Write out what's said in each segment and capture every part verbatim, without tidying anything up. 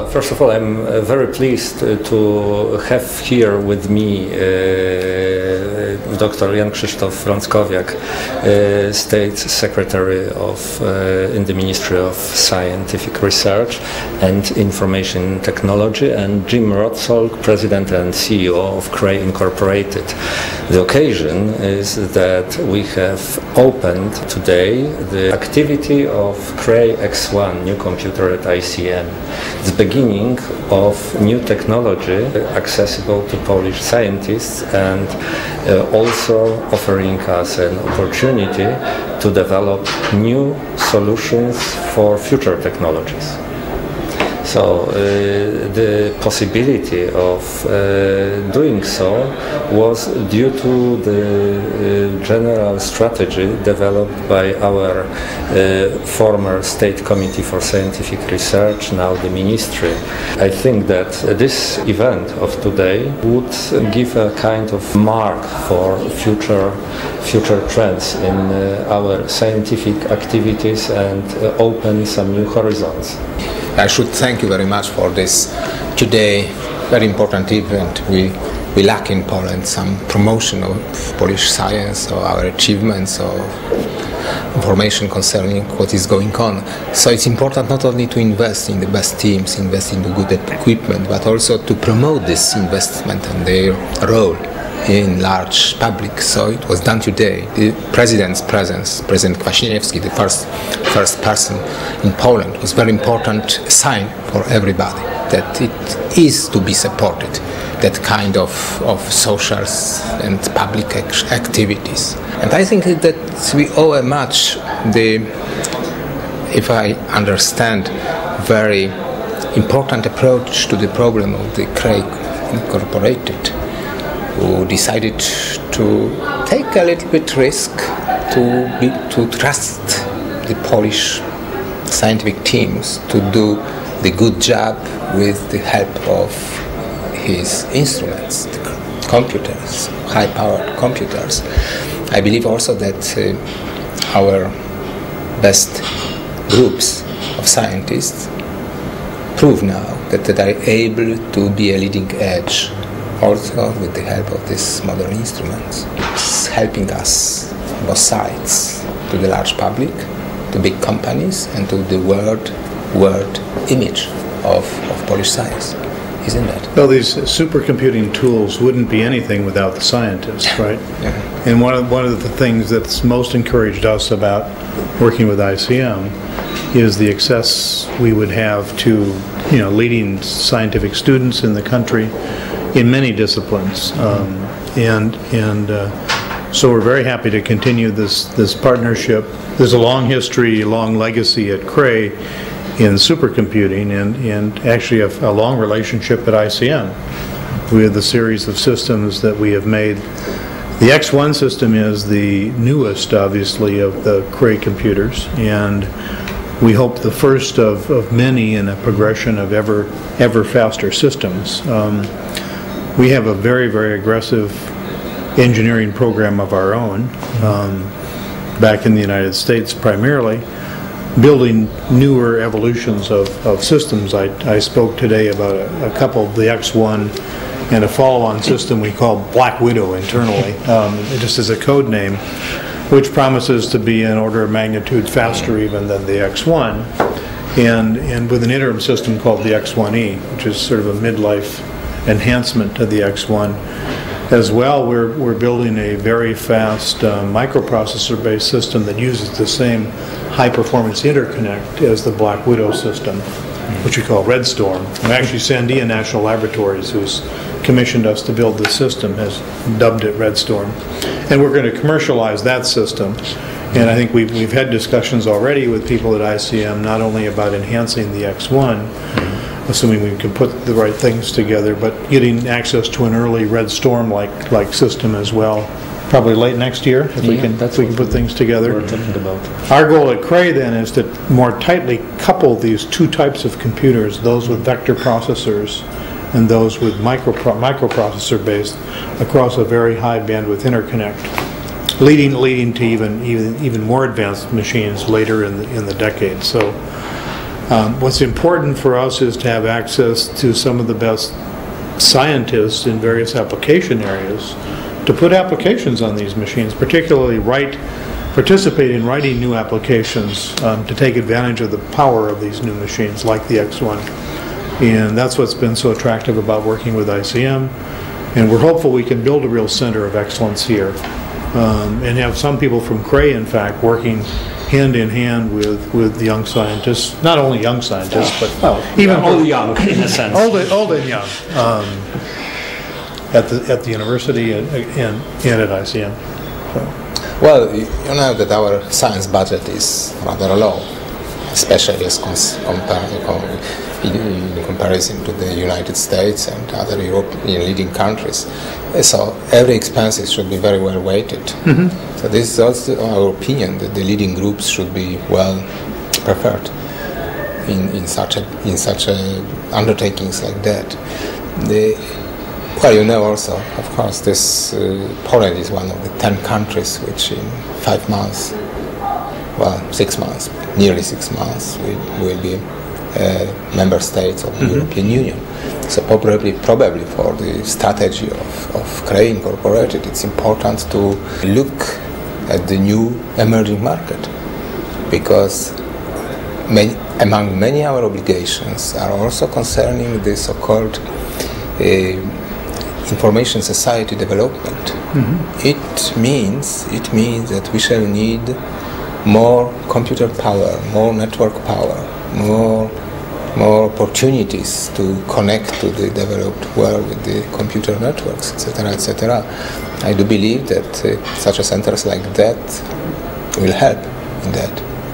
first of all, I'm uh, very pleased uh, to have here with me uh, Doctor Jan Krzysztof Frąckowiak, uh, State Secretary of, uh, in the Ministry of Scientific Research and Information Technology, and Jim Rotsolk, President and C E O of Cray Incorporated. The occasion is that we have opened today the activity of Cray X one new computer at I C M. It's the beginning of new technology accessible to Polish scientists, and uh, also offering us an opportunity to develop new solutions for future technologies. So uh, the possibility of uh, doing so was due to the uh, general strategy developed by our uh, former State Committee for Scientific Research, now the Ministry. I think that this event of today would give a kind of mark for future future trends in uh, our scientific activities and uh, open some new horizons. I should thank you very much for this today very important event. We we lack in Poland some promotion of Polish science or our achievements or information concerning what is going on. So it's important not only to invest in the best teams, invest in the good equipment, but also to promote this investment and their role in large public. So it was done today. The President's presence, President Kwaśniewski, the first first person in Poland, was very important sign for everybody that it is to be supported, that kind of, of social and public activities. And I think that we owe a much the, if I understand, very important approach to the problem of the Cray Incorporated, who decided to take a little bit risk to be, to trust the Polish scientific teams to do the good job with the help of his instruments, the computers, high-powered computers. I believe also that uh, our best groups of scientists prove now that they are able to be a leading edge also with the help of these modern instruments. It's helping us, both sides, to the large public, to big companies, and to the world, world image of, of Polish science, isn't it? Well, these supercomputing tools wouldn't be anything without the scientists, right? Yeah. And one of, one of the things that's most encouraged us about working with I C M is the access we would have to, you know, leading scientific students in the country in many disciplines, um, and and uh, so we're very happy to continue this this partnership. There's a long history, long legacy at Cray in supercomputing, and and actually a, a long relationship at I C M with the series of systems that we have made. The X one system is the newest, obviously, of the Cray computers, and we hope the first of, of many in a progression of ever ever faster systems. Um, We have a very, very aggressive engineering program of our own, um, back in the United States primarily, building newer evolutions of, of systems. I, I spoke today about a, a couple, the X one and a follow-on system we call Black Widow internally, um, just as a code name, which promises to be an order of magnitude faster even than the X one, and, and with an interim system called the X one E, which is sort of a midlife enhancement to the X one. As well, we're, we're building a very fast uh, microprocessor-based system that uses the same high-performance interconnect as the Black Widow system, which we call RedStorm. And actually, Sandia National Laboratories, who's commissioned us to build this system, has dubbed it RedStorm. And we're going to commercialize that system. And I think we've, we've had discussions already with people at I C M, not only about enhancing the X one, assuming we can put the right things together, but getting access to an early RedStorm-like like system as well, probably late next year, if yeah, we can, that's if we can put things together. We're talking about. Our goal at Cray then is to more tightly couple these two types of computers, those with vector processors and those with micro microprocessor-based, across a very high bandwidth interconnect, leading leading to even even even more advanced machines later in the in the decade. So Um, what's important for us is to have access to some of the best scientists in various application areas to put applications on these machines, particularly write, participate in writing new applications um, to take advantage of the power of these new machines like the X one. And that's what's been so attractive about working with I C M. And we're hopeful we can build a real center of excellence here um, and have some people from Cray, in fact, working hand in hand with, with young scientists, not only young scientists, but well, even all young in a sense. Old, old and young um, at the at the university and, and, and at I C M. So. Well, you know that our science budget is rather low, especially as cons- compar- in comparison to the United States and other European leading countries. So every expense should be very well weighted. Mm-hmm. So this is also our opinion that the leading groups should be well prepared in, in such a in such a undertakings like that. The, well, you know also, of course, this uh, Poland is one of the ten countries which in five months, well, six months, nearly six months, we will be Uh, member states of the mm-hmm. European Union. So probably, probably for the strategy of, of Cray Incorporated, it's important to look at the new emerging market, because many, among many our obligations are also concerning the so-called uh, information society development. Mm-hmm. It means it means that we shall need more computer power, more network power, more more opportunities to connect to the developed world with the computer networks, et cetera, et cetera. I do believe that uh, such a centers like that will help in that.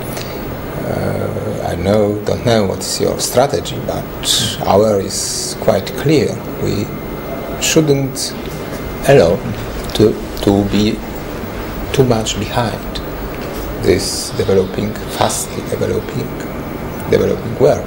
Uh, I know, don't know what is your strategy, but our is quite clear. We shouldn't allow to to be too much behind this developing, fastly developing, developing world.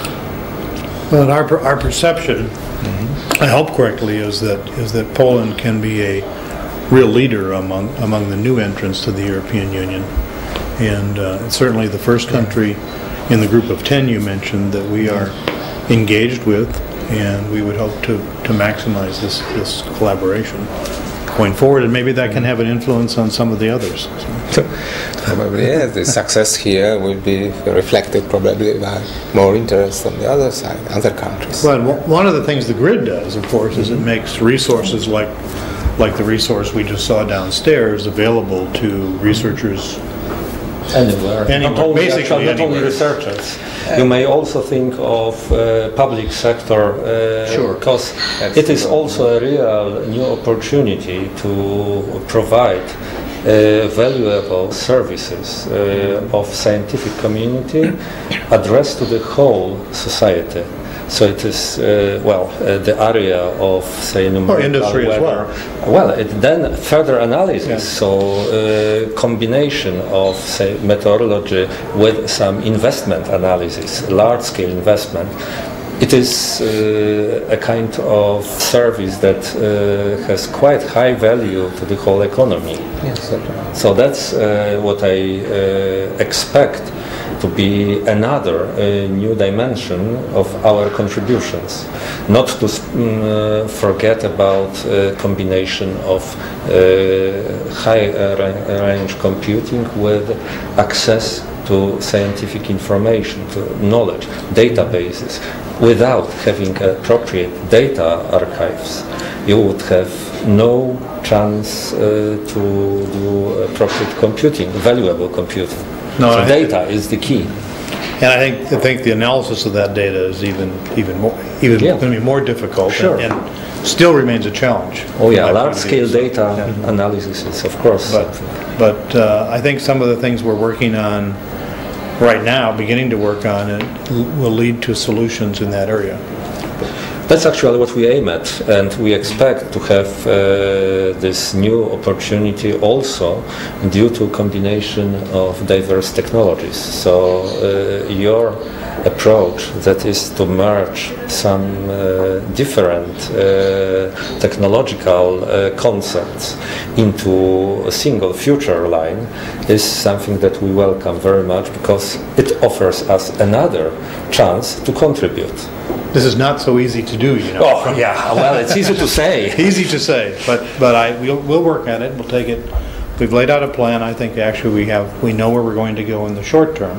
Well, our our perception, mm-hmm. I hope correctly, is that is that Poland can be a real leader among among the new entrants to the European Union, and uh, it's certainly the first country in the group of ten you mentioned that we are engaged with, and we would hope to to maximize this this collaboration going forward, and maybe that can have an influence on some of the others. So. Probably, yes. The success here will be reflected probably by more interest on the other side, other countries. Well, one of the things the grid does, of course, is it makes resources like like the resource we just saw downstairs available to researchers anywhere. Anywhere. Not only, Basically not only anywhere. researchers. You may also think of uh, public sector, uh, Sure. because That's it is true. also a real new opportunity to provide uh, valuable services uh, of scientific community addressed to the whole society. So it is, uh, well, uh, the area of, say, numerical industry as weather. well. Well, it, then further analysis, Yeah. so uh, combination of, say, meteorology with some investment analysis, large-scale investment. It is uh, a kind of service that uh, has quite high value to the whole economy. Yes, certainly. So that's uh, what I uh, expect to be another uh, new dimension of our contributions. Not to um, forget about uh, combination of uh, high uh, ra- range computing with access to scientific information, to knowledge, databases. Without having appropriate data archives, you would have no chance uh, to do appropriate computing, valuable computing. No, so I- data is the key. And I think I think the analysis of that data is even even more even Yeah. going to be more difficult, Sure. and, and still remains a challenge. Oh yeah, from my point of large-scale view. data Yeah. analysis is, of course. But but uh, I think some of the things we're working on right now, beginning to work on, it l- will lead to solutions in that area. That's actually what we aim at, and we expect to have uh, this new opportunity also due to a combination of diverse technologies. So uh, your approach, that is to merge some uh, different uh, technological uh, concepts into a single future line, is something that we welcome very much, because it offers us another chance to contribute. This is not so easy to do, you know. Oh, yeah, well, it's easy to say. Easy to say, but but I we'll, we'll work at it. We'll take it. We've laid out a plan. I think actually we have we know where we're going to go in the short term,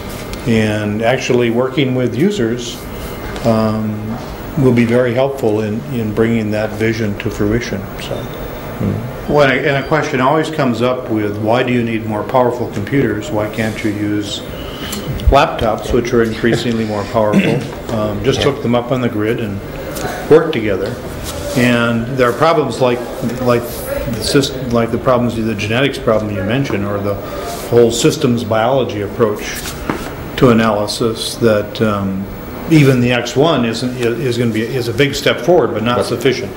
and actually working with users um, will be very helpful in in bringing that vision to fruition. So, hmm. when a, and a question always comes up with, why do you need more powerful computers? Why can't you use laptops, which are increasingly more powerful? Um, just hook them up on the grid and work together. And there are problems like like the system, like the problems, the genetics problem you mentioned, or the whole systems biology approach to analysis, that um, even the X one isn't is going to be is a big step forward, but not sufficient.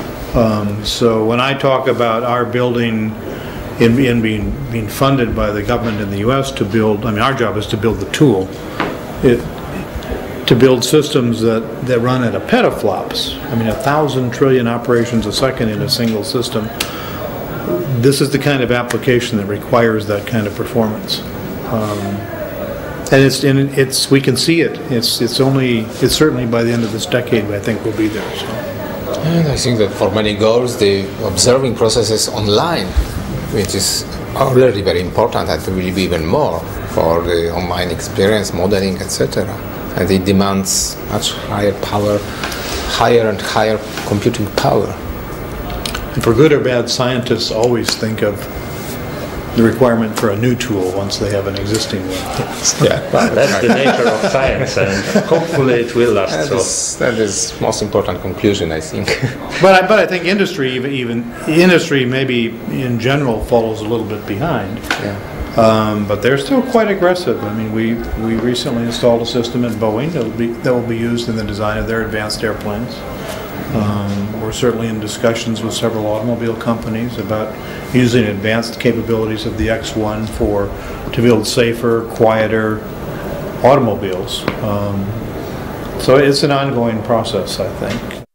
Um, so when I talk about our building in, in being being funded by the government in the U S to build, I mean, our job is to build the tool. It, to build systems that, that run at a petaflops, I mean, a thousand trillion operations a second in a single system. This is the kind of application that requires that kind of performance. Um, and it's, and it's, we can see it. It's, it's only, it's certainly by the end of this decade, I think we'll be there. So. And I think that for many goals, the observing processes online, which is already very important, and will be even more for the online experience, modeling, et cetera. And it demands much higher power, higher and higher computing power. And for good or bad, scientists always think of the requirement for a new tool once they have an existing one. Yeah, well, that's the nature of science, and hopefully it will last. That so. is, that is most important conclusion, I think. But I, but I think industry, even, even industry, maybe in general, follows a little bit behind. Yeah. Um, but they're still quite aggressive. I mean, we, we recently installed a system at Boeing that will be that will be used in the design of their advanced airplanes. Um, we're certainly in discussions with several automobile companies about using advanced capabilities of the X one for to build safer, quieter automobiles. Um, so it's an ongoing process, I think.